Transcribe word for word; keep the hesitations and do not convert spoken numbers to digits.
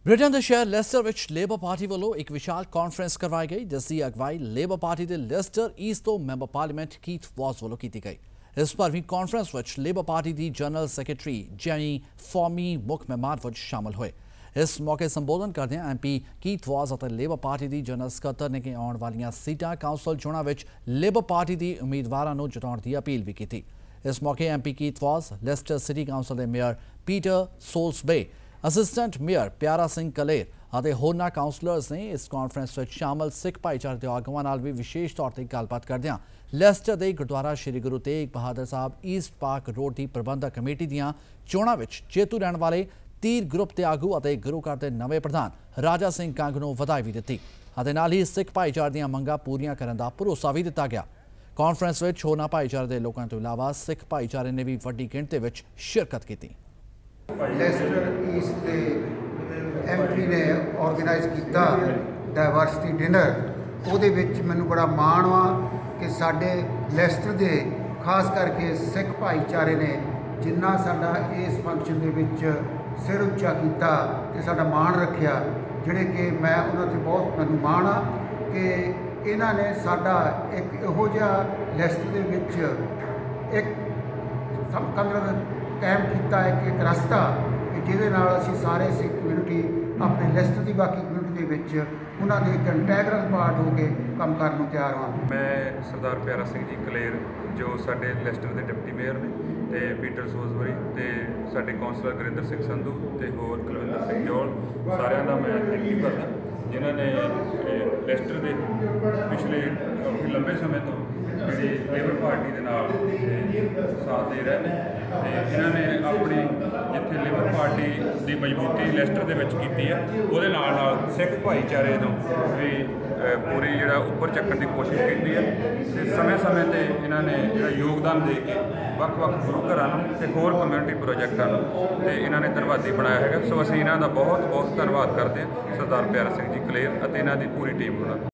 Britain ਦੇ ਸ਼ਹਿਰ Leicester ਵਿੱਚ ਲੇਬਰ ਪਾਰਟੀ ਵੱਲੋਂ ਇੱਕ ਵਿਸ਼ਾਲ ਕਾਨਫਰੰਸ ਕਰਵਾਈ ਗਈ, ਜਿਸ ਦੀ ਅਗਵਾਈ ਲੇਬਰ ਪਾਰਟੀ ਦੇ ਲੈਸਟਰ ਈਸਟ ਤੋਂ ਮੈਂਬਰ ਪਾਰਲੀਮੈਂਟ ਕੀਥ ਵਾਸ ਵੱਲੋਂ ਕੀਤੀ ਗਈ। ਇਸ ਭਰਵੀਂ ਕਾਨਫਰੰਸ ਵਿੱਚ ਲੇਬਰ ਪਾਰਟੀ ਦੀ ਜਨਰਲ ਸੈਕਟਰੀ ਜੈਨੀ ਫੋਮੀ ਮੁੱਖ ਮਹਿਮਾਨ ਵਜੋਂ ਸ਼ਾਮਲ ਹੋਏ। ਇਸ ਮੌਕੇ ਸੰਬੋਧਨ ਕਰਦਿਆਂ ਐਮ ਪੀ ਕੀਥ ਵਾਸ ਅਤੇ ਲੇਬਰ ਪਾਰਟੀ ਦੀ ਜਨਰਲ ਸਕੱਤਰ ਨੇ ਕਿ ਆਉਣ ਵਾਲੀਆਂ ਸੀਟਾਂ ਕਾਉਂਸਲ ਚੋਣਾਂ ਵਿੱਚ ਲੇਬਰ ਪਾਰਟੀ ਦੀ ਉਮੀਦਵਾਰਾਂ ਨੂੰ ਜਿਤਾਉਣ ਦੀ ਅਪੀਲ ਵੀ ਕੀਤੀ। ਇਸ ਮੌਕੇ M P Keith Vaz, Leicester City Council ਦੇ mayor Peter Soulsby, assistant mayor Piara Singh Kaler ਅਤੇ ਹੋਰਨਾਂ ਕਾਉਂਸਲਰਸ ਨੇ ਇਸ ਕਾਨਫਰੰਸ ਵਿੱਚ ਸ਼ਾਮਲ ਸਿੱਖ ਭਾਈਚਾਰੇ ਦੇ ਆਗੂਆਂ ਨਾਲ ਵੀ ਵਿਸ਼ੇਸ਼ ਤੌਰ ਤੇ ਗੱਲਬਾਤ ਕਰਦਿਆਂ ਲੈਸਟਰ ਦੇ Gurdwara Shri Guru Tegh Bahadur Sahib East Park Road ਦੀ ਪ੍ਰਬੰਧਕ ਕਮੇਟੀ ਦੀਆਂ ਚੋਣਾਂ ਵਿੱਚ ਜੇਤੂ ਰਹਿਣ ਵਾਲੇ ਤੀਰ ਗਰੁੱਪ ਦੇ ਆਗੂ ਅਤੇ ਗੁਰੂ ਘਰ ਦੇ ਨਵੇਂ ਪ੍ਰਧਾਨ ਰਾਜਾ ਸਿੰਘ ਕੰਗ ਨੂੰ ਵਧਾਈ ਵੀ ਦਿੱਤੀ ਅਤੇ ਨਾਲ ਹੀ ਸਿੱਖ ਭਾਈਚਾਰੇ ਦੀਆਂ ਮੰਗਾਂ ਪੂਰੀਆਂ ਕਰਨ ਦਾ ਭਰੋਸਾ ਵੀ ਦਿੱਤਾ ਗਿਆ। ਕਾਨਫਰੰਸ ਵਿੱਚ ਹੋਰਨਾਂ ਭਾਈਚਾਰੇ ਦੇ ਲੋਕਾਂ ਤੋਂ ਇਲਾਵਾ ਸਿੱਖ ਭਾਈਚਾਰੇ ਨੇ ਵੀ ਵੱਡੀ ਗਿਣਤੀ ਵਿੱਚ ਸ਼ਿਰਕਤ ਕੀਤੀ। ਲੈਸਟਰ ਈਸਟ ਦੇ ਐਮ ਪੀ ਨੇ ਆਰਗੇਨਾਈਜ਼ ਕੀਤਾ ਡਾਇਵਰਸਿਟੀ ਡਿਨਰ। ਉਹਦੇ ਵਿੱਚ ਮੈਨੂੰ ਬੜਾ ਮਾਣ ਵਾ ਕਿ ਸਾਡੇ ਲੈਸਟਰ ਦੇ ਖਾਸ ਕਰਕੇ ਸਿੱਖ ਭਾਈਚਾਰੇ ਨੇ ਜਿੰਨਾ ਸਾਡਾ ਇਸ ਫੰਕਸ਼ਨ ਦੇ ਵਿੱਚ ਸਿਰ ਉੱਚਾ ਕੀਤਾ ਤੇ ਸਾਡਾ ਮਾਣ ਰੱਖਿਆ, ਜਿਹੜੇ ਕਿ ਮੈਂ ਉਹਨਾਂ 'ਤੇ ਬਹੁਤ ਮੈਨੂੰ ਮਾਣ ਆ ਕਿ ਇਹਨਾਂ ਨੇ ਸਾਡਾ ਇੱਕ ਇਹੋ ਜਿਹਾ ਲੈਸਟਰ ਦੇ ਵਿੱਚ ਇੱਕ ਸਮਕੰਦਰ ਕਾਇਮ ਕੀਤਾ ਹੈ ਕਿ ਇੱਕ ਰਸਤਾ ਕਿ ਜਿਹਦੇ ਨਾਲ ਅਸੀਂ ਸਾਰੇ ਸਿੱਖ ਕਮਿਊਨਿਟੀ ਆਪਣੇ ਲੈਸਟਰ ਦੀ ਬਾਕੀ ਕਮਿਊਨਿਟੀ ਦੇ ਵਿੱਚ ਉਹਨਾਂ ਦੇ ਇੱਕ ਇੰਟੈਗਰਲ ਪਾਰਟ ਹੋ ਕੇ ਕੰਮ ਕਰਨ ਨੂੰ ਤਿਆਰ ਹਾਂ। ਮੈਂ ਸਰਦਾਰ ਪਿਆਰਾ ਸਿੰਘ ਜੀ ਕਲੇਰ ਜੋ ਸਾਡੇ ਲੈਸਟਰ ਦੇ ਡਿਪਟੀ ਮੇਅਰ ਨੇ ਤੇ ਪੀਟਰ ਸੋਲਸਬਰੀ ਤੇ ਸਾਡੇ ਕੌਂਸਲਰ ਗੁਰਿੰਦਰ ਸਿੰਘ ਸੰਧੂ ਤੇ ਹੋਰ ਕੁਲਵਿੰਦਰ ਸਿੰਘ ਜੋਲ, ਸਾਰਿਆਂ ਦਾ ਮੈਂ ਥੈਂਕ ਯੂ ਕਰਦਾ ਜਿਨ੍ਹਾਂ ਨੇ ਲੈਸਟਰ ਦੇ ਪਿਛਲੇ ਕਾਫੀ ਲੰਬੇ ਸਮੇਂ ਤੋਂ ਜਿਹੜੀ ਲੇਬਰ ਪਾਰਟੀ ਦੇ ਨਾਲ ਸਾਥ ਦੇ ਰਹੇ ਨੇ ਤੇ ਇਹਨਾਂ ਨੇ ਆਪਣੀ ਜਿੱਥੇ ਲੇਬਰ ਪਾਰਟੀ ਦੀ ਮਜ਼ਬੂਤੀ ਲੈਸਟਰ ਦੇ ਵਿੱਚ ਕੀਤੀ ਹੈ, ਉਹਦੇ ਨਾਲ ਨਾਲ ਸਿੱਖ ਭਾਈਚਾਰੇ ਨੂੰ ਵੀ ਪੂਰੀ ਜਿਹੜਾ ਉੱਪਰ ਚੱਕਣ ਦੀ ਕੋਸ਼ਿਸ਼ ਕੀਤੀ ਹੈ ਤੇ ਸਮੇਂ ਸਮੇਂ 'ਤੇ ਇਹਨਾਂ ਨੇ ਜਿਹੜਾ ਯੋਗਦਾਨ ਦੇ ਕੇ ਵੱਖ ਵੱਖ ਗੁਰੂ ਘਰਾਂ ਨੂੰ ਤੇ ਹੋਰ ਕਮਿਊਨਿਟੀ ਪ੍ਰੋਜੈਕਟਾਂ ਨੂੰ ਤੇ ਇਹਨਾਂ ਨੇ ਧੰਨਵਾਦੀ ਬਣਾਇਆ ਹੈਗਾ। ਸੋ ਅਸੀਂ ਇਹਨਾਂ ਦਾ ਬਹੁਤ ਬਹੁਤ ਧੰਨਵਾਦ ਕਰਦੇ ਹਾਂ, ਸਰਦਾਰ ਪਿਆਰਾ ਸਿੰਘ ਜੀ ਕਲੇਰ ਅਤੇ ਇਹਨਾਂ ਦੀ ਪੂਰੀ ਟੀਮ ਦਾ।